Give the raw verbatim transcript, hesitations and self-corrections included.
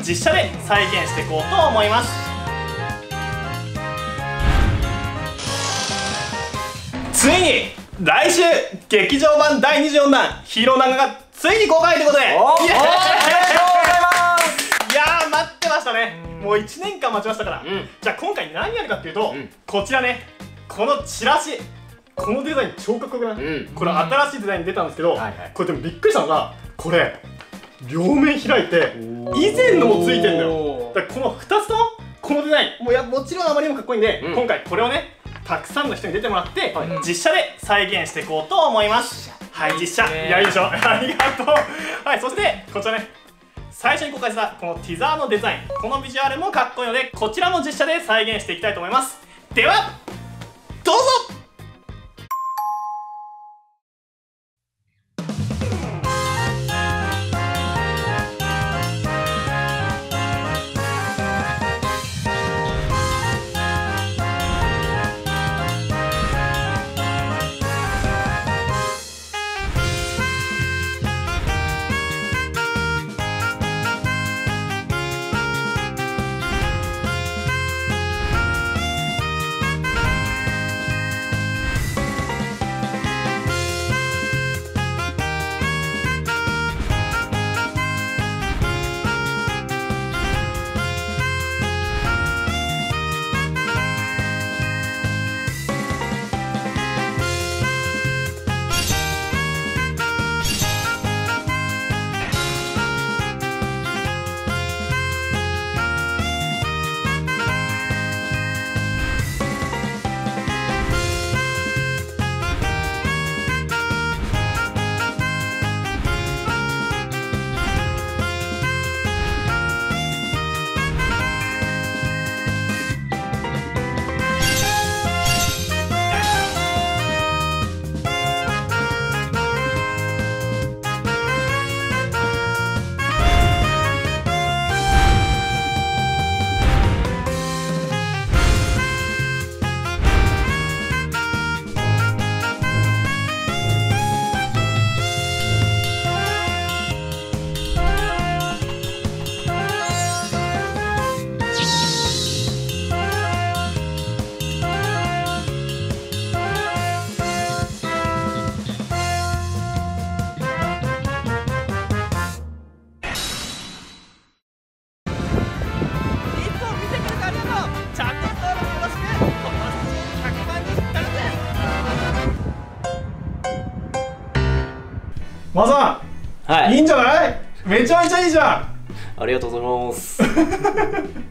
実写で再現していこうと思います。ついに来週劇場版だいにじゅうよんだんヒーロー漫画がついに公開ということで、おー、おめでとうございます。いやー、待ってましたね。もういちねんかん待ちましたから、うん、じゃあ今回何やるかっていうと、うん、こちらね、このチラシ、このデザイン超かっこよくない、うん、これ新しいデザイン出たんですけど、はいはい、これでもびっくりしたのが、これ両面開いて以前のもついてんだよ。だからこのふたつともこのデザインもうやもちろんあまりにもかっこいいんで、うん、今回これをねたくさんの人に出てもらって、はい、実写で再現していこうと思います。はい、実写、いやいいでしょありがとうはい、そしてこちらね、最初に公開したこのティザーのデザイン、このビジュアルもかっこいいので、こちらも実写で再現していきたいと思います。ではどうぞ。マさん、はい、いいんじゃない？めちゃめちゃいいじゃん。 ありがとうございます